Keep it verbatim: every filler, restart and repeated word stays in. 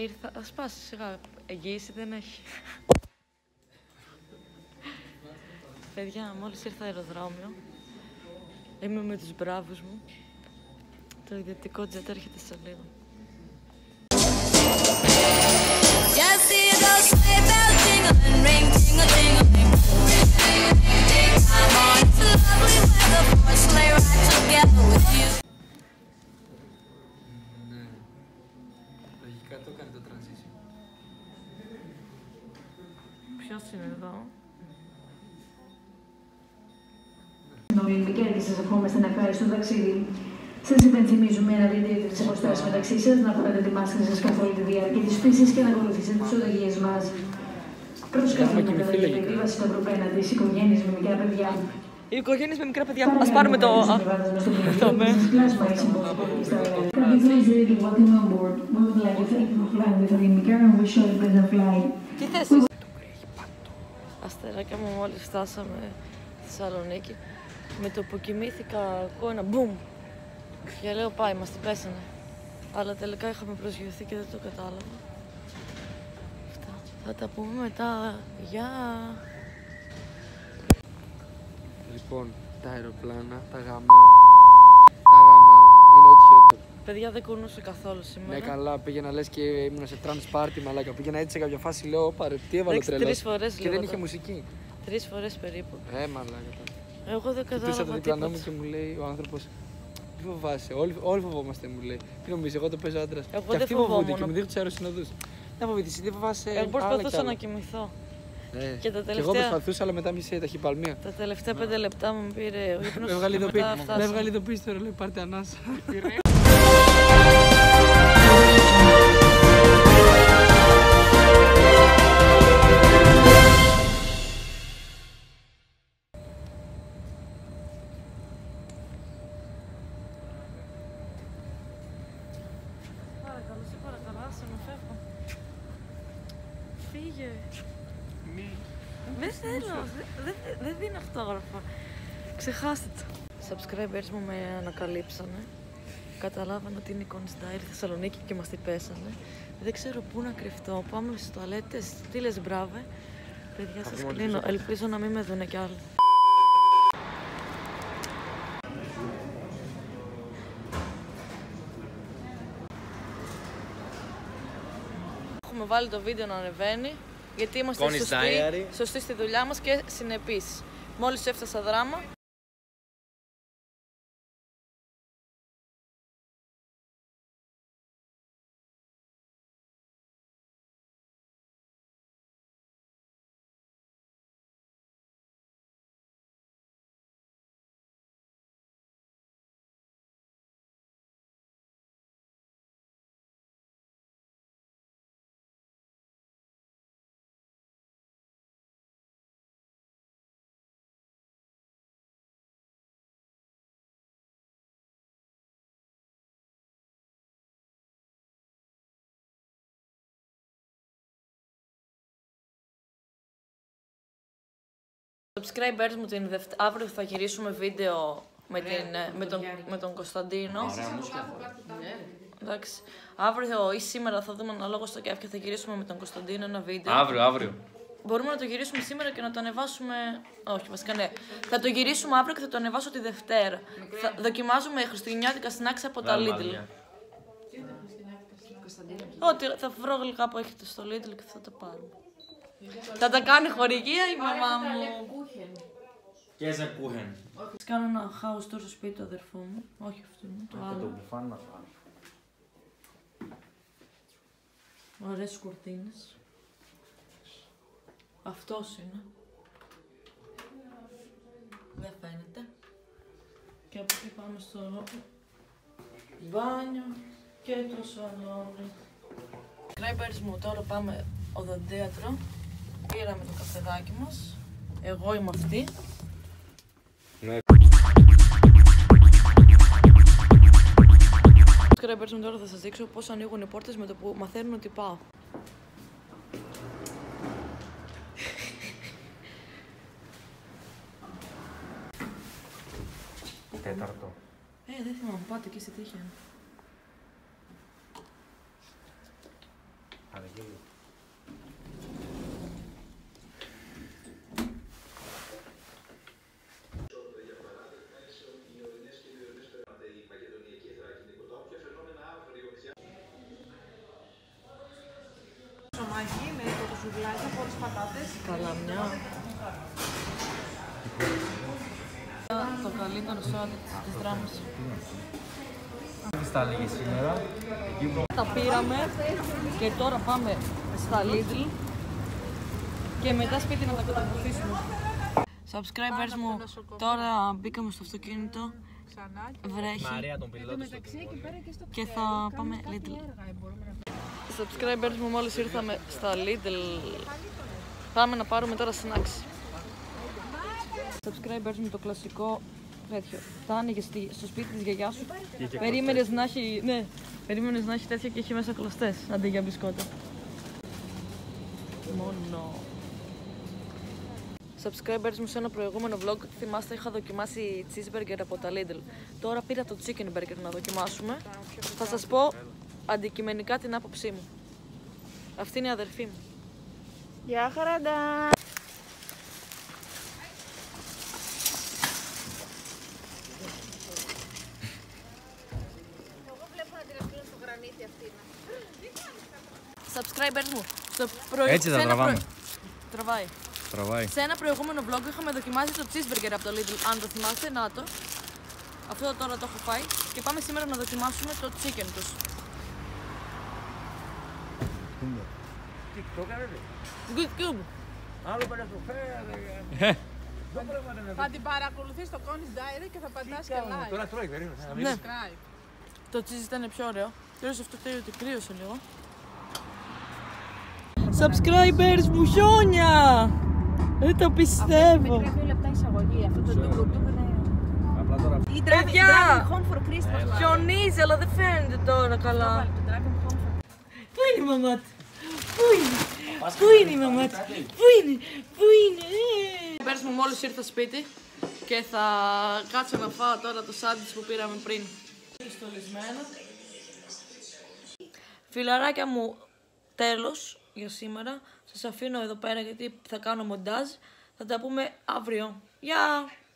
ήρθα. Θα σπάσει σιγά. Εγγύηση δεν έχει. Παιδιά, μόλις ήρθα αεροδρόμιο. Είμαι με τους μπράβους μου. Το ιδιωτικό τζετ έρχεται σε λίγο. Ναι. Λογικά το κάνει το transition. Ποιος είναι εδώ? Και σας ευχόμαστε ένα ευχάριστο ταξίδι. Σας υπενθυμίζουμε να διατηρείτε τις αποστάσεις μεταξύ σας, να φοράτε τη μάσκα σας καθ' όλη τη διάρκεια της πτήσης και να ακολουθήσετε τις οδηγίες μας. Προσκαλούμε να καταγγελθεί βασικά προπένα της οικογένειας με μικρά παιδιά. Οι οικογένειες με μικρά παιδιά. Ας πάρουμε το. Αυτό με. Τι θέσεις? Αστεράκια μου, μόλις φτάσαμε στη Θεσσαλονίκη. Με το που κοιμήθηκα, ακούω ένα μπουμ. Και λέω πάει, μας την πέσανε. Αλλά τελικά είχαμε προσγειωθεί και δεν το κατάλαβα. Αυτά. Θα τα πούμε μετά. Γεια! Λοιπόν, τα αεροπλάνα, τα γαμάω. Τα γαμάω. Είναι ό,τι χειρότερο. Παιδιά, δεν κουνούσε καθόλου σήμερα. Ναι, καλά, πήγαινα λες και ήμουν σε trans party, μαλάκα. Πήγαινα έτσι σε κάποια φάση, λέω, πάρε, τι έβαλε τρελός. Τρεις φορές και λίγο δεν το- είχε μουσική. Τρεις φορές περίπου. Ε, μαλάκα. Εγώ δεν Κοιτούσα κατάλαβα το διπλανό μου τίποτα. και μου λέει ο άνθρωπος, τι φοβάσαι, όλοι, όλοι φοβόμαστε, μου λέει. Τι νομίζεις, εγώ το παίζω άντρας. Εγώ Και δεν αυτοί φοβούνται φοβόμουν. και μου δείχνουν τους αεροσυνοδούς. Να φοβηθείς, τι φοβάσαι. Εγώ άλλα κι προσπαθούσα άλλα. να κοιμηθώ. Ε, Και τα εγώ τελευταία- προσπαθούσα, αλλά μετά μισή ταχυπαλμία. Τα τελευταία πέντε λεπτά μου πήρε ο Με ύπνος έβγαλε και ειδοποίηση. μετά Με φτάσαμε. έβγαλε ειδοποίηση τώρα, λέει πάρτε ανάσα. Παρακαλώ, σε παρακαλώ, άσε με, φεύγω. Φύγε. Δεν θέλω, δεν- δεν δεν δίνω αυτόγραφα. Ξεχάστε το. Subscribers μου με ανακαλύψανε. Καταλάβανε ότι είναι η Connie's Diary Θεσσαλονίκη και μας την πέσανε. Δεν ξέρω πού να κρυφτώ. Πάμε στις τουαλέτες, τι λες μπράβε. Παιδιά, σας πούμε κλείνω. ότι Ελπίζω να μην με δούνε κι άλλοι. Έχουμε βάλει το βίντεο να ανεβαίνει, γιατί είμαστε Connie's σωστοί, Diary. σωστοί στη δουλειά μας και συνεπείς. Μόλις έφτασα δράμα, subscribers μου την Δευτε... αύριο θα γυρίσουμε βίντεο με, την, με, τον, με τον Κωνσταντίνο. Εντάξει. Αύριο ή σήμερα θα δούμε αναλόγω στο ΚΕΦ και θα γυρίσουμε με τον Κωνσταντίνο ένα βίντεο. Αύριο, αύριο. Μπορούμε να το γυρίσουμε σήμερα και να το ανεβάσουμε. Όχι, βασικά ναι. Θα το γυρίσουμε αύριο και θα το ανεβάσω τη Δευτέρα. Θα δοκιμάζουμε χριστουγεννιάτικα σνάκς από τα Lidl. Ότι θα βρω γλυκά που έχετε στο Lidl και θα τα πάρουμε. Θα τα κάνει χορηγία η μαμά μου. Και σε κούχεν. Κάνω ένα house tour στο σπίτι του αδερφού μου. Όχι αυτό, το άλλο. Ωραίες κουρτίνες. Αυτός είναι. Δεν φαίνεται. Και από εκεί πάμε στο μπάνιο και το σαλόνι. Subscribers μου, τώρα πάμε οδοντίατρο. Πήραμε το καφεδάκι μας. Εγώ είμαι αυτή. Ναι. Subscribers μου, τώρα θα σας δείξω πώς ανοίγουν οι πόρτες με το που μαθαίνουν ότι πάω. Τέταρτο. Ε, δεν θυμάμαι, πάτε εκεί στη τύχη. ζουγλάκια χωρίς πατάτες. Καλά μια. Το καλύτερο σόντ της δράμας. Τι τα έλεγε σήμερα. Τα πήραμε και τώρα πάμε στα Lidl και μετά σπίτι να τα καταπολύσουμε. Subscribers μου, τώρα μπήκαμε στο αυτοκίνητο, βρέχει και θα πάμε Lidl. Subscribers μου, μόλις ήρθαμε στα Lidl, πάμε να πάρουμε τώρα snacks. Subscribers μου, το κλασικό τέτοιο. Τα άνοιγες στο σπίτι της γιαγιάς σου. Περίμενες να έχει, ναι, περίμενες να έχει τέτοια και έχει μέσα κλωστές, αντί για μπισκότα. Μόνο. Subscribers μου, σε ένα προηγούμενο vlog, θυμάστε, είχα δοκιμάσει cheeseburger από τα Lidl. Τώρα πήρα το chicken burger να δοκιμάσουμε. Θα σας πω αντικειμενικά την άποψή μου. Αυτή είναι η αδερφή μου. Γεια χαράντα! Subscribers μου, στο προηγούμενο. Έτσι θα τραβάμε. Προ... Τραβάει. Τραβάει. Σε ένα προηγούμενο vlog είχαμε δοκιμάσει το cheeseburger από το Lidl. Αν το θυμάστε, να το. Αυτό τώρα το έχω φάει. Και πάμε σήμερα να δοκιμάσουμε το chicken τους. Good cube. Θα την παρακολουθείς στο Connie's Diary και θα πατάς και like. Τώρα τρώει, περίμενε. Ναι, Subscribe. το cheese ήταν πιο ωραίο. Τώρα σε αυτό τέλειο ότι κρύωσε λίγο. Subscribers μου, χιόνια! Δεν το πιστεύω. Αυτή με δύο λεπτά εισαγωγή. Αυτό το ντουκουρντούκ είναι... Απλά τώρα. Ή Παιδιά! Dragon Home for Christmas. Χιονίζει, αλλά δεν φαίνεται τώρα καλά. Βάλε το Dragon Home for... Πού είναι η μαμά του? Πού είναι? Πού είναι η μαμά του? Πού είναι? Πού είναι? Πέρσι μου, μόλις ήρθα σπίτι και θα κάτσω να φάω τώρα το σάντουιτς που πήραμε πριν. Στολισμένο. Φιλαράκια μου, τέλος για σήμερα. Σας αφήνω εδώ πέρα γιατί θα κάνω μοντάζ. Θα τα πούμε αύριο. Γεια!